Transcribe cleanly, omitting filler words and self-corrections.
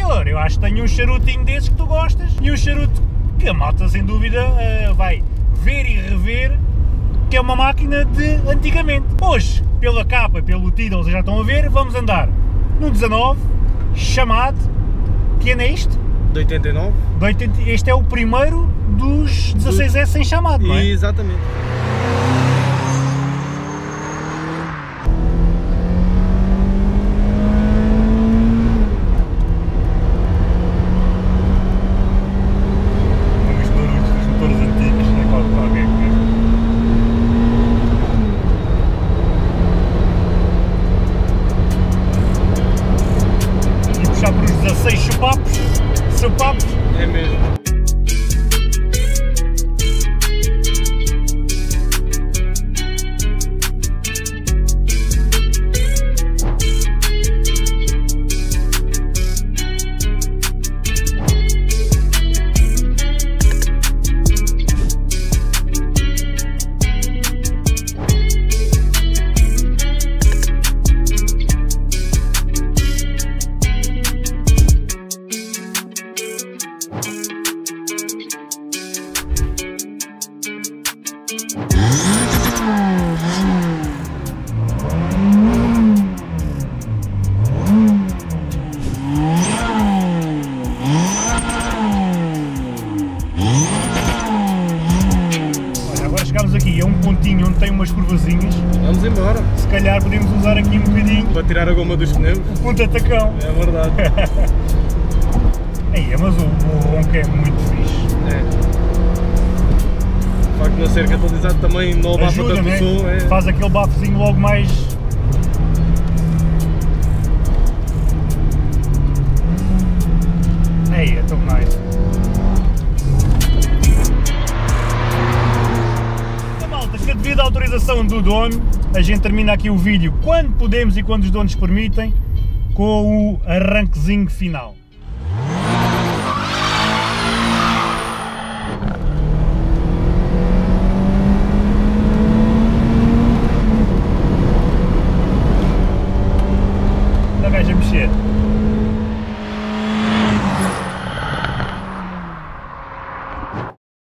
motor, eu acho que tenho um charutinho desses que tu gostas e um charuto que a malta sem dúvida vai ver e rever, que é uma máquina de antigamente. Hoje, pela capa, pelo título, vocês já estão a ver, vamos andar num 19 chamado, que ano é isto? De 89. Este é o primeiro dos 16S sem chamado, não é? Exatamente. Chupapos. É mesmo. Chegámos aqui a um pontinho onde tem umas curvazinhas. Vamos embora. Se calhar podemos usar aqui um bocadinho para tirar a goma dos pneus. O ponta-tacão. É verdade. Mas o ronco é muito fixe. É. O facto de não ser catalisado também não abafa tanto o som. É... Faz aquele bafozinho logo mais... É tão nice. Devido à autorização do dono, a gente termina aqui o vídeo quando podemos e quando os donos permitem, com o arranquezinho final.